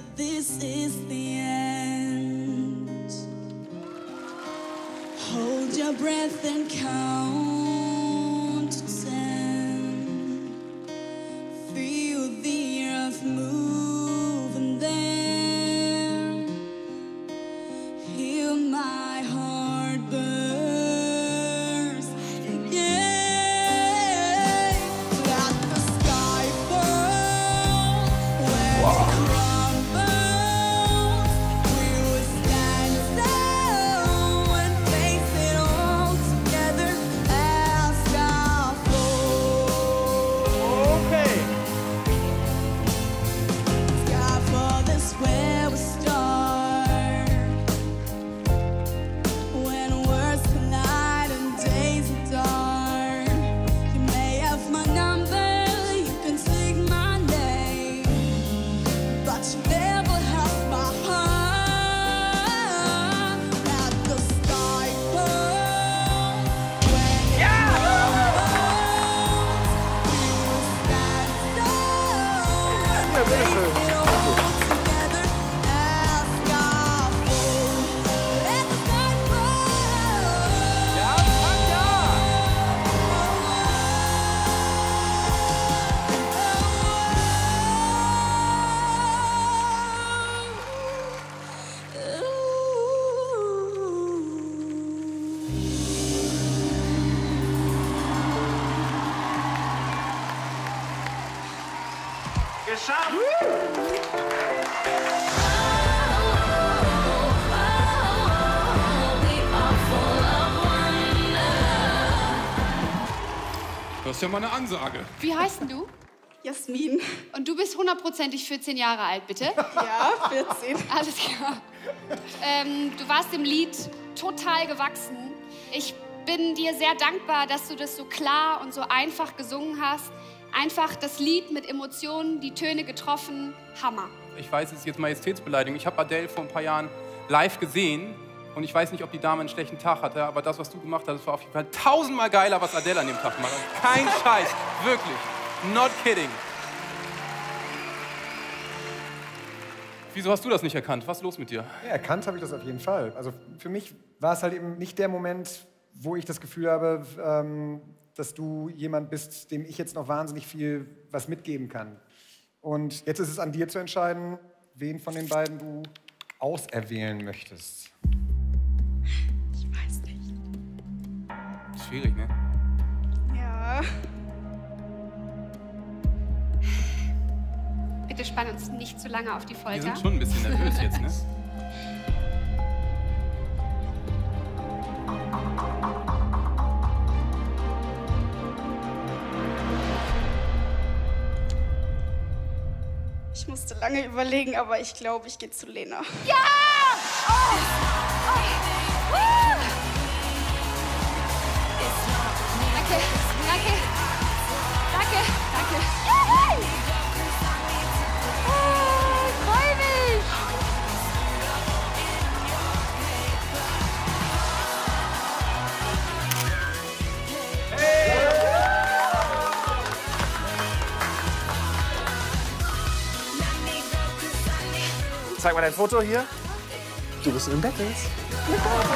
that this is the end. Hold your breath and count to 10. Feel the earth move and then hear my heart burst again. Let the sky fall when it crumbles. We will stand still and face it all together as sky falls. Okay. Skyfall is where we start. When words collide and days are dark, you may have my number, you can take my name, but you never have my heart. Let the sky fall when it crumbles. We will stand still and face it all together as sky falls. Let the sky fall. Ja, geschafft! Das ist ja mal eine Ansage. Wie heißt denn du? Jasmin. Und du bist 100%ig 14 Jahre alt, bitte? Ja, 14. Alles klar. Du warst dem Lied total gewachsen. Ich bin dir sehr dankbar, dass du das so klar und so einfach gesungen hast. Einfach das Lied mit Emotionen, die Töne getroffen. Hammer. Ich weiß, es ist jetzt Majestätsbeleidigung. Ich habe Adele vor ein paar Jahren live gesehen. Und ich weiß nicht, ob die Dame einen schlechten Tag hatte, aber das, was du gemacht hast, war auf jeden Fall 1000-mal geiler, was Adele an dem Tag gemacht hat. Kein Scheiß, wirklich. Not kidding. Wieso hast du das nicht erkannt? Was ist los mit dir? Ja, erkannt habe ich das auf jeden Fall. Also für mich war es halt eben nicht der Moment, wo ich das Gefühl habe, dass du jemand bist, dem ich jetzt noch wahnsinnig viel was mitgeben kann. Und jetzt ist es an dir zu entscheiden, wen von den beiden du auserwählen möchtest. Ich weiß nicht. Schwierig, ne? Ja. Bitte spann uns nicht zu lange auf die Wir Folter. sind schon ein bisschen nervös jetzt, ne? Ich musste lange überlegen, aber ich glaube, ich gehe zu Lena. Ja! Oh! Oh! Woo! Danke, danke, danke, danke. Juhu! Oh, ich freu mich. Zeig mal dein Foto hier. Du bist im Bett jetzt.